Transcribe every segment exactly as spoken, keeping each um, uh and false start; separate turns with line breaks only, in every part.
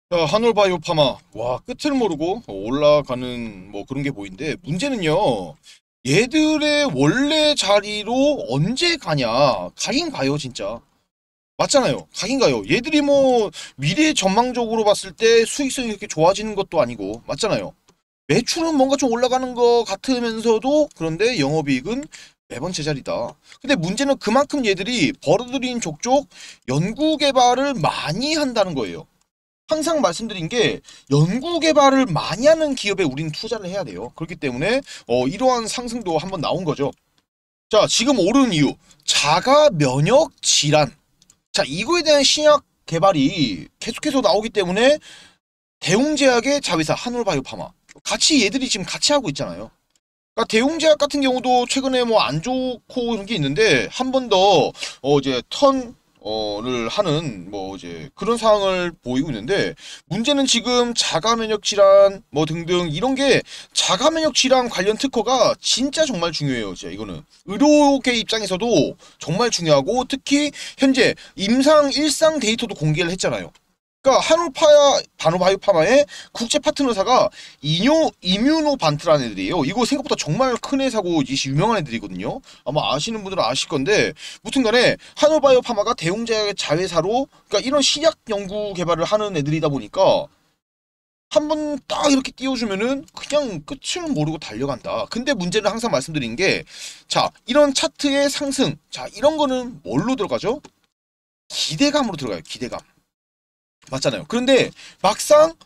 자, 한올바이오 파마. 와, 끝을 모르고 올라가는 뭐 그런 게 보이는데, 문제는요, 얘들의 원래 자리로 언제 가냐. 가긴 가요, 진짜. 맞잖아요. 가긴 가요. 얘들이 뭐, 미래 전망적으로 봤을 때 수익성이 그렇게 좋아지는 것도 아니고, 맞잖아요. 매출은 뭔가 좀 올라가는 것 같으면서도, 그런데 영업이익은 매번 제자리다. 근데 문제는 그만큼 얘들이 벌어들인 족족 연구 개발을 많이 한다는 거예요. 항상 말씀드린 게 연구 개발을 많이 하는 기업에 우리는 투자를 해야 돼요. 그렇기 때문에 어, 이러한 상승도 한번 나온 거죠. 자, 지금 오른 이유. 자가 면역 질환. 자, 이거에 대한 신약 개발이 계속해서 나오기 때문에 대웅제약의 자회사 한올바이오파마 같이 얘들이 지금 같이 하고 있잖아요. 그러니까 대웅제약 같은 경우도 최근에 뭐 안 좋고 그런 게 있는데 한 번 더 어 이제 턴 어를 하는 뭐 이제 그런 상황을 보이고 있는데 문제는 지금 자가 면역 질환 뭐 등등 이런 게 자가 면역 질환 관련 특허가 진짜 정말 중요해요. 진짜 이거는 의료계 입장에서도 정말 중요하고 특히 현재 임상 일상 데이터도 공개를 했잖아요. 그러니까 한울파야 바노바이오파마의 국제 파트너사가 이뇨 이뮤노반트라는 애들이에요. 이거 생각보다 정말 큰 회사고 이제 유명한 애들이거든요. 아마 아시는 분들은 아실 건데, 무튼간에 한울바이오파마가 대웅제약의 자회사로, 그러니까 이런 신약 연구 개발을 하는 애들이다 보니까 한 번 딱 이렇게 띄워주면은 그냥 끝을 모르고 달려간다. 근데 문제는 항상 말씀드린 게, 자 이런 차트의 상승, 자 이런 거는 뭘로 들어가죠? 기대감으로 들어가요. 기대감. 맞잖아요. 그런데 막상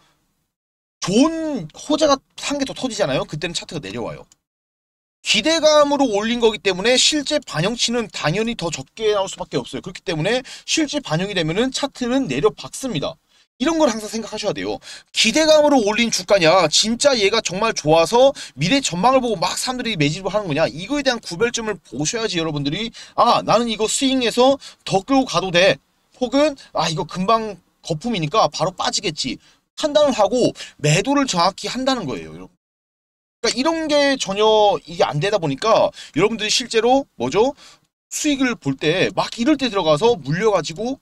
좋은 호재가 한 개 더 터지잖아요. 그때는 차트가 내려와요. 기대감으로 올린 거기 때문에 실제 반영치는 당연히 더 적게 나올 수밖에 없어요. 그렇기 때문에 실제 반영이 되면은 차트는 내려박습니다. 이런 걸 항상 생각하셔야 돼요. 기대감으로 올린 주가냐, 진짜 얘가 정말 좋아서 미래 전망을 보고 막 사람들이 매집을 하는 거냐, 이거에 대한 구별점을 보셔야지 여러분들이, 아, 나는 이거 스윙해서 더 끌고 가도 돼. 혹은, 아, 이거 금방 거품이니까 바로 빠지겠지. 판단을 하고 매도를 정확히 한다는 거예요, 여러분. 그러니까 이런 게 전혀 이게 안 되다 보니까 여러분들이 실제로 뭐죠? 수익을 볼 때 막 이럴 때 들어가서 물려가지고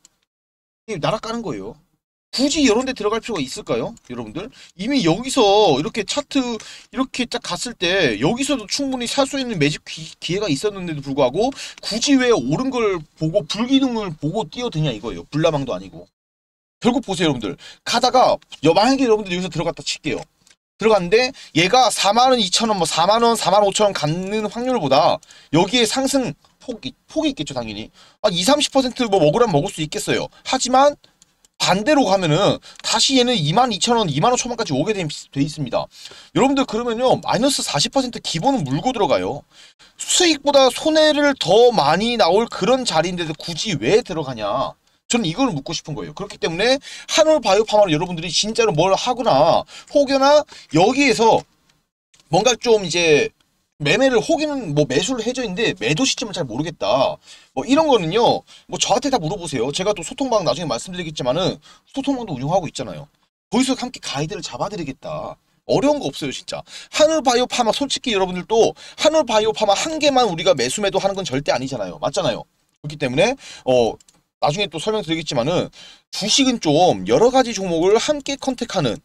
날아가는 거예요. 굳이 이런 데 들어갈 필요가 있을까요? 여러분들? 이미 여기서 이렇게 차트 이렇게 딱 갔을 때 여기서도 충분히 살 수 있는 매집 기, 기회가 있었는데도 불구하고 굳이 왜 오른 걸 보고 불기둥을 보고 뛰어드냐 이거예요. 불나방도 아니고. 결국 보세요, 여러분들. 가다가 만약에 여러분들 여기서 들어갔다 칠게요. 들어갔는데 얘가 사만 원, 이천 원, 뭐 사만 원, 사만 오천 원 갖는 확률보다 여기에 상승 폭이, 폭이 있겠죠, 당연히. 아, 이십, 삼십 퍼센트 뭐 먹으라면 먹을 수 있겠어요. 하지만 반대로 가면은 다시 얘는 이만 이천 원, 이만 오천 원까지 오게 돼, 돼 있습니다. 여러분들 그러면요, 마이너스 사십 퍼센트 기본은 물고 들어가요. 수익보다 손해를 더 많이 나올 그런 자리인데도 굳이 왜 들어가냐. 저는 이걸 묻고 싶은 거예요. 그렇기 때문에 한올 바이오파마를 여러분들이 진짜로 뭘 하거나 혹여나 여기에서 뭔가 좀 이제 매매를 혹여는 뭐 매수를 해져 있는데 매도 시점을 잘 모르겠다. 뭐 이런 거는요. 뭐 저한테 다 물어보세요. 제가 또 소통방 나중에 말씀드리겠지만은 소통방도 운영하고 있잖아요. 거기서 함께 가이드를 잡아드리겠다. 어려운 거 없어요, 진짜. 한올 바이오파마 솔직히 여러분들도 한올 바이오파마 한 개만 우리가 매수 매도 하는 건 절대 아니잖아요. 맞잖아요. 그렇기 때문에 어 나중에 또 설명드리겠지만은 주식은 좀 여러 가지 종목을 함께 컨택하는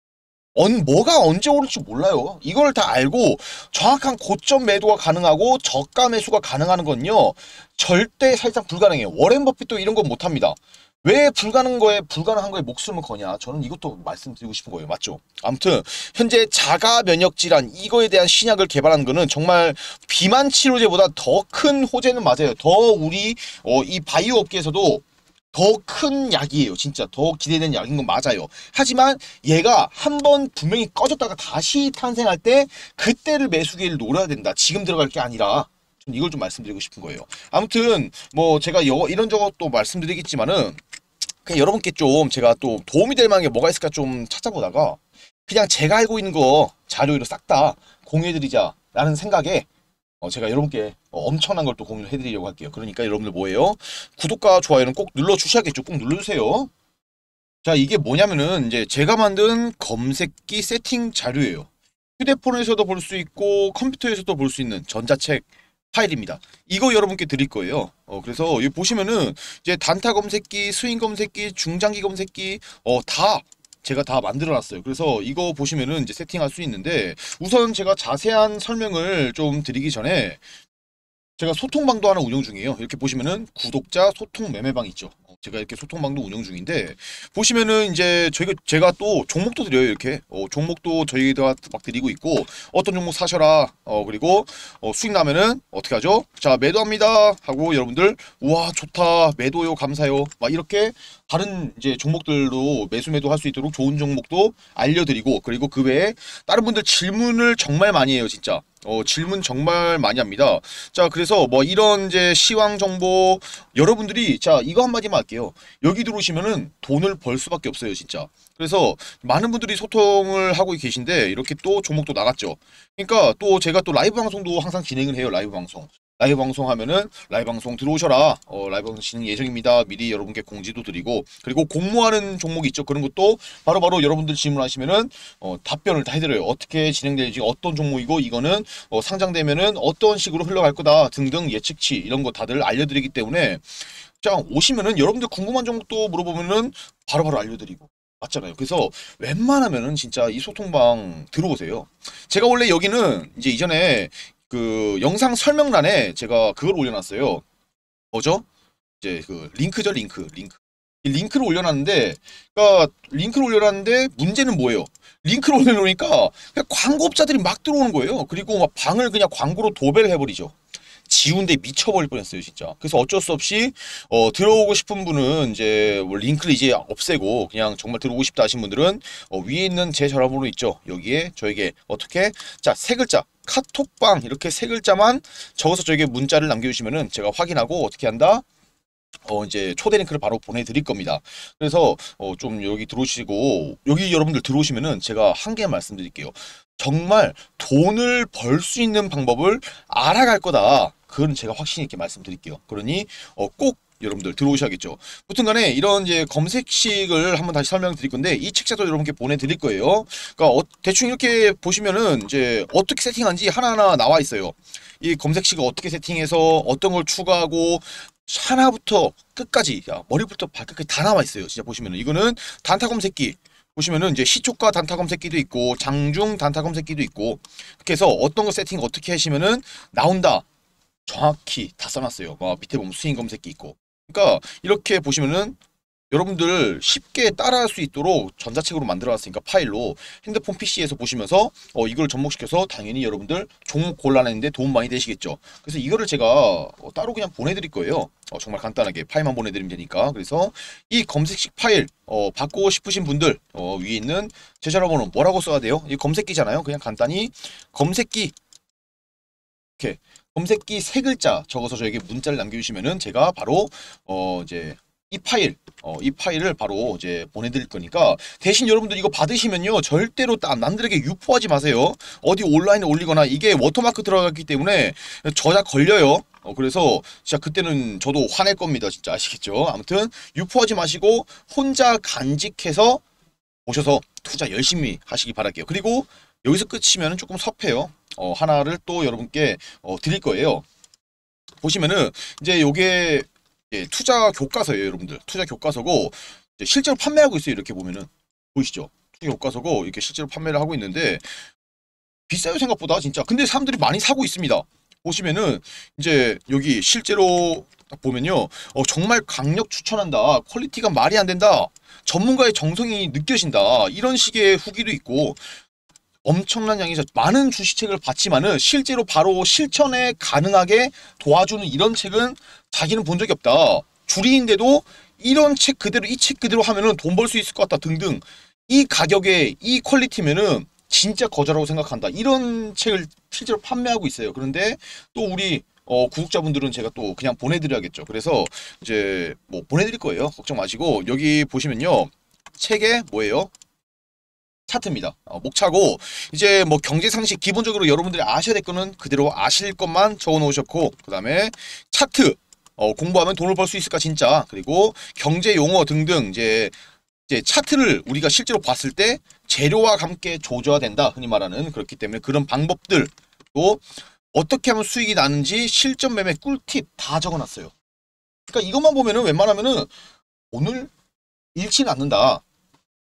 언, 뭐가 언제 오를지 몰라요. 이걸 다 알고 정확한 고점 매도가 가능하고 저가 매수가 가능한 건요. 절대 사실상 불가능해요. 워렌 버핏도 이런 건 못합니다. 왜 불가능한 거에 불가능한 거에 목숨을 거냐. 저는 이것도 말씀드리고 싶은 거예요. 맞죠? 아무튼 현재 자가 면역 질환 이거에 대한 신약을 개발하는 거는 정말 비만 치료제보다 더 큰 호재는 맞아요. 더 우리 어, 이 바이오 업계에서도 더 큰 약이에요. 진짜 더 기대되는 약인 건 맞아요. 하지만 얘가 한번 분명히 꺼졌다가 다시 탄생할 때 그때를 매수 기회를 노려야 된다. 지금 들어갈 게 아니라 전 이걸 좀 말씀드리고 싶은 거예요. 아무튼 뭐 제가 여, 이런저것 또 말씀드리겠지만은 그냥 여러분께 좀 제가 또 도움이 될 만한 게 뭐가 있을까 좀 찾아보다가 그냥 제가 알고 있는 거 자료로 싹 다 공유해드리자라는 생각에 어, 제가 여러분께 어, 엄청난 걸 또 공유를 해드리려고 할게요. 그러니까 여러분들 뭐예요? 구독과 좋아요는 꼭 눌러주셔야겠죠. 꼭 눌러주세요. 자, 이게 뭐냐면은 이제 제가 만든 검색기 세팅 자료예요. 휴대폰에서도 볼 수 있고 컴퓨터에서도 볼 수 있는 전자책 파일입니다. 이거 여러분께 드릴 거예요. 어, 그래서 여기 보시면은 이제 단타 검색기, 스윙 검색기, 중장기 검색기, 어, 다 제가 다 만들어놨어요. 그래서 이거 보시면은 이제 세팅할 수 있는데 우선 제가 자세한 설명을 좀 드리기 전에 제가 소통방도 하나 운영 중이에요. 이렇게 보시면은 구독자 소통 매매방 있죠. 어, 제가 이렇게 소통방도 운영 중인데 보시면은 이제 저희가 제가 또 종목도 드려요. 이렇게 어, 종목도 저희가 막 드리고 있고 어떤 종목 사셔라. 어 그리고 어, 수익 나면은 어떻게 하죠? 자 매도합니다 하고 여러분들 우와 좋다 매도요 감사요 막 이렇게 다른 이제 종목들도 매수 매도 할 수 있도록 좋은 종목도 알려드리고 그리고 그 외에 다른 분들 질문을 정말 많이 해요 진짜. 어, 질문 정말 많이 합니다. 자, 그래서 뭐 이런 이제 시황 정보 여러분들이 자, 이거 한마디만 할게요. 여기 들어오시면은 돈을 벌 수밖에 없어요, 진짜. 그래서 많은 분들이 소통을 하고 계신데 이렇게 또 종목도 나갔죠. 그러니까 또 제가 또 라이브 방송도 항상 진행을 해요, 라이브 방송. 라이브 방송 하면은 라이브 방송 들어오셔라. 어, 라이브 방송 진행 예정입니다. 미리 여러분께 공지도 드리고 그리고 공모하는 종목이 있죠. 그런 것도 바로바로 바로 여러분들 질문하시면은 어, 답변을 다 해드려요. 어떻게 진행될지 어떤 종목이고 이거는 어, 상장되면은 어떤 식으로 흘러갈 거다 등등 예측치 이런 거 다들 알려드리기 때문에 자 오시면은 여러분들 궁금한 종목도 물어보면은 바로바로 알려드리고 맞잖아요. 그래서 웬만하면은 진짜 이 소통방 들어오세요. 제가 원래 여기는 이제 이전에 그 영상 설명란에 제가 그걸 올려놨어요. 뭐죠? 이제 그 링크죠, 링크, 링크. 이 링크를 올려놨는데, 그러니까 링크를 올려놨는데 문제는 뭐예요? 링크를 올려놓으니까 그냥 광고업자들이 막 들어오는 거예요. 그리고 막 방을 그냥 광고로 도배를 해버리죠. 지운데 미쳐버릴 뻔했어요, 진짜. 그래서 어쩔 수 없이 어, 들어오고 싶은 분은 이제 뭐 링크를 이제 없애고 그냥 정말 들어오고 싶다 하신 분들은 어, 위에 있는 제 전화번호 있죠. 여기에 저에게 어떻게 자 세 글자 카톡방 이렇게 세 글자만 적어서 저에게 문자를 남겨주시면은 제가 확인하고 어떻게 한다. 어 이제 초대 링크를 바로 보내드릴 겁니다. 그래서 어 좀 여기 들어오시고 여기 여러분들 들어오시면은 제가 한 개 말씀드릴게요. 정말 돈을 벌 수 있는 방법을 알아갈 거다. 그건 제가 확신 있게 말씀드릴게요. 그러니 어 꼭 여러분들 들어오셔야겠죠. 무튼 간에 이런 이제 검색식을 한번 다시 설명드릴 건데 이 책자도 여러분께 보내드릴 거예요. 그러니까 어, 대충 이렇게 보시면은 이제 어떻게 세팅한지 하나하나 나와 있어요. 이 검색식을 어떻게 세팅해서 어떤 걸 추가하고 하나부터 끝까지 야, 머리부터 발끝까지 다 나와 있어요. 진짜 보시면은 이거는 단타 검색기 보시면은 이제 시초가 단타 검색기도 있고 장중 단타 검색기도 있고 이렇게 해서 어떤 거 세팅 어떻게 하시면은 나온다. 정확히 다 써놨어요. 뭐 밑에 보면 스윙 검색기 있고. 그러니까 이렇게 보시면은 여러분들 쉽게 따라할 수 있도록 전자책으로 만들어놨으니까 파일로 핸드폰 피씨에서 보시면서 어, 이걸 접목시켜서 당연히 여러분들 종목 곤란했는데 도움 많이 되시겠죠. 그래서 이거를 제가 어, 따로 그냥 보내드릴 거예요. 어, 정말 간단하게 파일만 보내드리면 되니까. 그래서 이 검색식 파일 어, 받고 싶으신 분들 어, 위에 있는 제 전화번호 뭐라고 써야 돼요? 이 검색기잖아요. 그냥 간단히 검색기 이렇게 검색기 세 글자 적어서 저에게 문자를 남겨주시면은 제가 바로 어 이제 이 파일, 어, 이 파일을 바로 이제 보내드릴 거니까 대신 여러분들 이거 받으시면요 절대로 남들에게 유포하지 마세요. 어디 온라인에 올리거나 이게 워터마크 들어갔기 때문에 저작 걸려요. 어, 그래서 진짜 그때는 저도 화낼 겁니다. 진짜 아시겠죠? 아무튼 유포하지 마시고 혼자 간직해서 오셔서 투자 열심히 하시기 바랄게요. 그리고 여기서 끝이면 조금 섭해요. 어, 하나를 또 여러분께 어, 드릴 거예요. 보시면은 이제 요게 예, 투자 교과서예요, 여러분들. 투자 교과서고 실제로 판매하고 있어요. 이렇게 보면은 보이시죠? 투자 교과서고 이렇게 실제로 판매를 하고 있는데 비싸요 생각보다 진짜. 근데 사람들이 많이 사고 있습니다. 보시면은 이제 여기 실제로 딱 보면요, 어, 정말 강력 추천한다. 퀄리티가 말이 안 된다. 전문가의 정성이 느껴진다. 이런 식의 후기도 있고. 엄청난 양이 많은 주식책을 봤지만은 실제로 바로 실천에 가능하게 도와주는 이런 책은 자기는 본 적이 없다. 주리인데도 이런 책 그대로 이 책 그대로 하면은 돈 벌 수 있을 것 같다 등등. 이 가격에 이 퀄리티면은 진짜 거저라고 생각한다. 이런 책을 실제로 판매하고 있어요. 그런데 또 우리 어, 구독자분들은 제가 또 그냥 보내드려야겠죠. 그래서 이제 뭐 보내드릴 거예요. 걱정 마시고 여기 보시면요 책에 뭐예요? 차트입니다. 어, 목차고 이제 뭐 경제상식 기본적으로 여러분들이 아셔야 될 거는 그대로 아실 것만 적어 놓으셨고 그 다음에 차트 어, 공부하면 돈을 벌 수 있을까 진짜 그리고 경제 용어 등등 이제 이제 차트를 우리가 실제로 봤을 때 재료와 함께 조져야 된다 흔히 말하는 그렇기 때문에 그런 방법들 또 어떻게 하면 수익이 나는지 실전 매매 꿀팁 다 적어놨어요. 그러니까 이것만 보면은 웬만하면은 오늘 잃지는 않는다.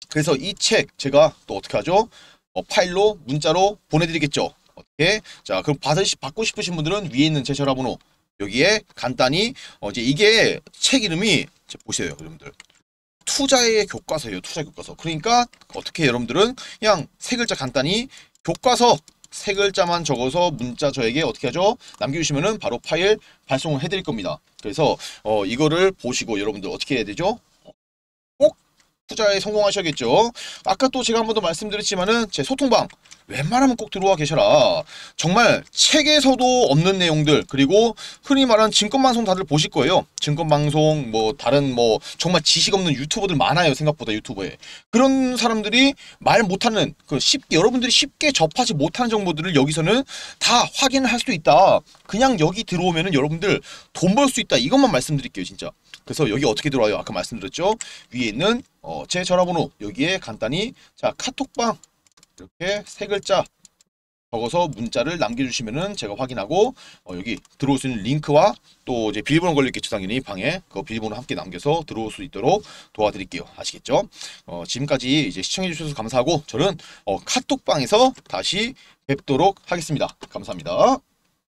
그래서 이 책 제가 또 어떻게 하죠? 어, 파일로 문자로 보내드리겠죠. 어떻게? 자, 그럼 받으시 받고 싶으신 분들은 위에 있는 제 전화번호 여기에 간단히 어, 이제 이게 책 이름이 보세요, 여러분들. 투자의 교과서예요. 투자 교과서. 그러니까 어떻게 여러분들은 그냥 세 글자 간단히 교과서 세 글자만 적어서 문자 저에게 어떻게 하죠? 남겨주시면은 바로 파일 발송을 해드릴 겁니다. 그래서 어, 이거를 보시고 여러분들 어떻게 해야 되죠? 꼭 투자에 성공하셔야겠죠. 아까 또 제가 한 번 더 말씀드렸지만은 제 소통방 웬만하면 꼭 들어와 계셔라. 정말 책에서도 없는 내용들, 그리고 흔히 말하는 증권방송 다들 보실 거예요. 증권방송 뭐 다른 뭐 정말 지식 없는 유튜버들 많아요. 생각보다 유튜버에. 그런 사람들이 말 못하는 그 쉽게 여러분들이 쉽게 접하지 못하는 정보들을 여기서는 다 확인을 할 수 있다. 그냥 여기 들어오면은 여러분들 돈 벌 수 있다. 이것만 말씀드릴게요, 진짜. 그래서 여기 어떻게 들어와요? 아까 말씀드렸죠? 위에 있는 어, 제 전화번호 여기에 간단히 자 카톡방 이렇게 세 글자 적어서 문자를 남겨주시면은 제가 확인하고 어, 여기 들어올 수 있는 링크와 또 이제 비밀번호 걸려있겠죠, 당연히 방에 그 비밀번호 함께 남겨서 들어올 수 있도록 도와드릴게요. 아시겠죠? 어, 지금까지 이제 시청해주셔서 감사하고 저는 어, 카톡방에서 다시 뵙도록 하겠습니다. 감사합니다.